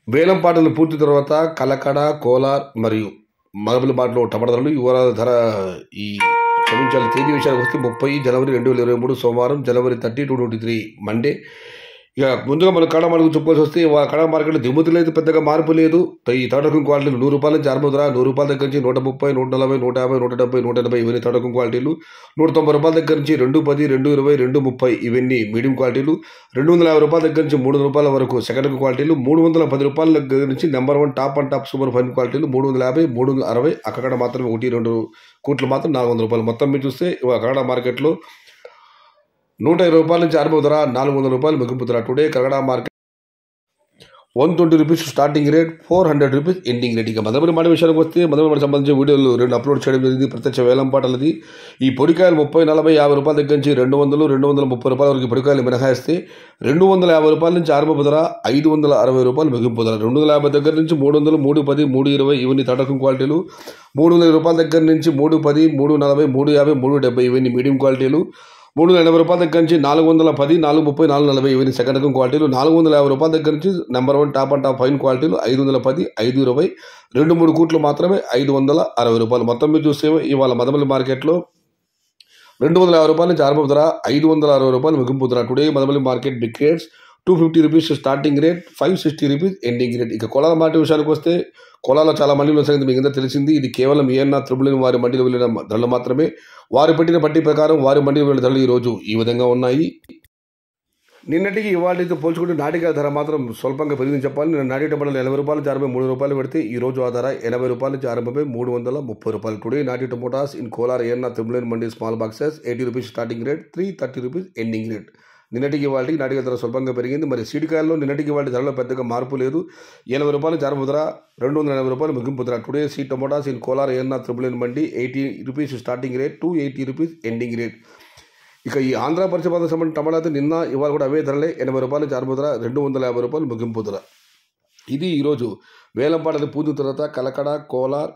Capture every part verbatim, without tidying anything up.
వేలం పాటలు పూర్తి తర్వాత కలకడ, కోలార్ మరియు మదనపల్లి టమాటా ధరలు వివరాల ధర ఈ క్షమించాలి తేదీ విషయానికి వస్తే ముప్పై జనవరి రెండు వేల ఇరవై మూడు సోమవారం January thirty two twenty three Monday. ఇక ముందుగా మనం కడ మార్కెట్ చెప్పుకోవాల్సి వస్తే కడ మార్కెట్లో దిగుమతులు అయితే పెద్దగా మార్పు లేదు. ఈ తాటకం క్వాలిటీలు నూరు రూపాయల నుంచి అరవై ధర నూరు రూపాయల దగ్గర నుంచి నూట ముప్పై నూట నలభై నూట యాభై నూట డెబ్బై నూట ఎనభై ఇవన్నీ తాటకం క్వాలిటీలు. నూట తొంభై రూపాయల దగ్గర నుంచి రెండు పది రెండు ఇరవై రెండు ముప్పై ఇవన్నీ మీడియం క్వాలిటీలు. రెండు వందల యాభై రూపాయల దగ్గర నుంచి మూడు వందల రూపాయల వరకు సెకండ్ క్వాలిటీలు. మూడు వందల పది రూపాయల దగ్గర నుంచి number one top and top super fine క్వాలిటీలు. మూడు వందల యాభై మూడు వందల అరవై అక్కడ మాత్రమే ఒకటి రెండు కోట్లు మాత్రం నాలుగు వందల రూపాయలు. మొత్తం మీరు చూస్తే కన్నడ మార్కెట్లో నూట ఇరవై రూపాయల నుంచి అరవై ధర నాలుగు వందల రూపాయలు ముగింపు ధర. Today Kannada market one twenty rupees starting rate, four hundred rupees ending rate. ఇక మదనపల్లి మాట విషయానికి వస్తే మదనపల్లి సంబంధించిన వీడియోలు రెండు అప్లోడ్ చేయడం జరిగింది. ప్రత్యక్ష వేలం పాటలది. ఈ పొడికాయలు ముప్పై నలభై యాభై రూపాయల దగ్గర నుంచి రెండు వందలు రెండు వందల ముప్పై రూపాయల వరకు పొడికాయలు మినహాయిస్తే రెండు వందల యాభై రూపాయల నుంచి ఆరంభ ధర ఐదు వందల అరవై రూపాయలు ముగింపు ధర. రెండు వందల యాభై దగ్గర నుంచి మూడు వందలు మూడు పది మూడు ఇరవై ఇవన్నీ తటకం క్వాలిటీలు. మూడు వందల రూపాయల దగ్గర నుంచి మూడు పది మూడు నలభై మూడు యాభై మూడు డెబ్బై ఇవన్నీ మీడియం క్వాలిటీలు. మూడు వందల ఎనభై రూపాయల దగ్గర నుంచి నాలుగు వందల పది నాలుగు ముప్పై నాలుగు నలభై ఇవన్నీ సెకండ్ రకం క్వాలిటీలు. నాలుగు వందల యాభై రూపాయల దగ్గర నుంచి number one top and top fine క్వాలిటీలు. ఐదు వందల పది ఐదు ఇరవై రెండు మూడు కూట్లు మాత్రమే ఐదు వందల అరవై రూపాయలు. మొత్తం మీరు చూస్తే ఇవాళ మదనపల్లి మార్కెట్లో రెండు వందల యాభై రూపాయల నుంచి ఆరంభ ధర ఐదు వందల అరవై రూపాయలు ముగింపు ధర. Today Madanapalle market big rates two fifty rupees starting rate, five sixty rupees ending rate. ఇక కోలాల మార్కెట్ విషయానికి వస్తే కోలాలో చాలా మండీలు సంగతి మీకు ఎంత తెలిసింది. ఇది కేవలం ఏఎన్ఆర్ త్రిబుల్ వారి మండీలో వెళ్ళిన ధరలు మాత్రమే. వారు పెట్టిన పట్టి ప్రకారం వారి మండీలో వెళ్ళిన ధరలు ఈరోజు ఈ విధంగా ఉన్నాయి. నిన్నటికి ఇవాళతో పోల్చుకుంటే నాటిక ధర మాత్రం స్వల్పంగా పెరిగింది చెప్పాలి. నేను నాటి టమాటాలు ఎనభై రూపాయల నుంచి అరవై మూడు రూపాయలు పెడితే ఈ రోజు ఆ ధర ఎనభై రూపాయల నుంచి అరవై మూడు వందల ముప్పై రూపాయలు. టుడే నాటి tomatoes in Kolar ANR triple mandi small boxes eighty rupees starting rate, three thirty rupees ending rate. నిన్నటికి వాటికి నాటిక ధర స్వల్పంగా పెరిగింది. మరి సీడికాయల్లో నిన్నటికి వాటి ధరలో పెద్దగా మార్పు లేదు. ఎనభై రూపాయల నుంచి అరవై ధర రెండు వందల ఎనభై రూపాయలు ముగింపు ధర. Today seed tomatoes in Kolar ANR triple mandi eighty rupees starting rate, two eighty rupees ending rate. ఇక ఈ ఆంధ్ర పరిచయ సంబంధించిన టమాటాతో నిన్న ఇవాళ కూడా అవే ధరలే. ఎనభై రూపాయల నుంచి అరవై ధర రెండు వందల యాభై రూపాయలు ముగింపు ధర. ఇది ఈరోజు వేలంపాటలు పూర్తి తర్వాత కలకడ, కోలార్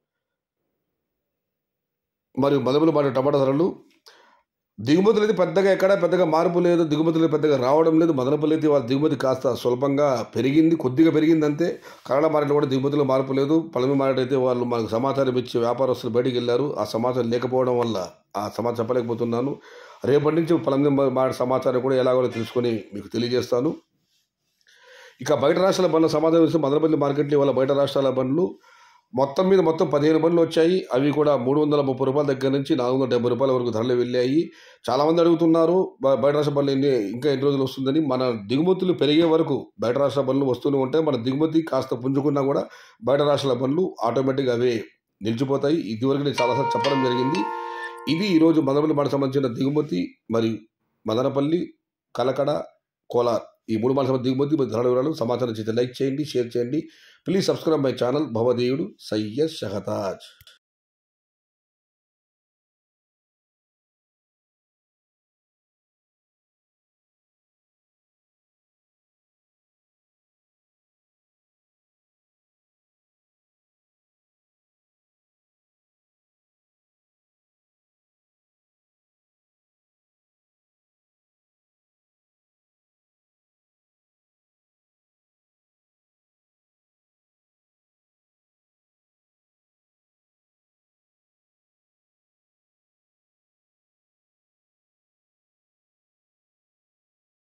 మరియు మదనపల్లి మాట టమాటా ధరలు. దిగుమతులు అయితే పెద్దగా ఎక్కడ పెద్దగా మార్పు లేదు. దిగుమతులు పెద్దగా రావడం లేదు. మదనపల్లి అయితే వాళ్ళ దిగుమతి కాస్త స్వల్పంగా పెరిగింది, కొద్దిగా పెరిగింది అంతే. కన్నడ మార్కెట్లో కూడా దిగుమతులు మార్పు లేదు. పలమి మార్కెట్ అయితే వాళ్ళు మనకు సమాచారం ఇచ్చి వ్యాపారస్తులు బయటికి వెళ్ళారు. ఆ సమాచారం లేకపోవడం వల్ల ఆ సమాచారం చెప్పలేకపోతున్నాను. రేపటి నుంచి పలమి మార్కెట్ సమాచారం కూడా ఎలాగో తెలుసుకొని మీకు తెలియజేస్తాను. ఇక బయట రాష్ట్రాల బండ్ల సమాచారం ఇస్తే మదనపల్లి మార్కెట్లో వాళ్ళ బయట రాష్ట్రాల బండ్లు మొత్తం మీద మొత్తం పదిహేను బండ్లు వచ్చాయి. అవి కూడా మూడు వందల ముప్పై రూపాయల దగ్గర నుంచి నాలుగు వందల డెబ్బై రూపాయల వరకు ధరలు వెళ్ళాయి. చాలామంది అడుగుతున్నారు బయట రాష్ట్ర బండ్లు ఎన్ని ఇంకా ఎన్ని రోజులు వస్తుందని. మన దిగుమతులు పెరిగే వరకు బయట రాష్ట్ర బండ్లు వస్తూనే ఉంటాయి. మన దిగుమతి కాస్త పుంజుకున్నా కూడా బయట రాష్ట్రాల బండ్లు ఆటోమేటిక్గా అవే నిలిచిపోతాయి. ఇదివరకు నేను చాలాసార్లు చెప్పడం జరిగింది. ఇది ఈరోజు మదనపల్లి మాట సంబంధించిన దిగుమతి మరియు మదనపల్లి, కలకడ, కోలార్ ఈ మూడు మాట దిగుమతి ధరల వివరాలు సమాచారం చేస్తే లైక్ చేయండి, షేర్ చేయండి. Please subscribe my channel. భవదేయుడు సయ్యద్ షహతాజ్.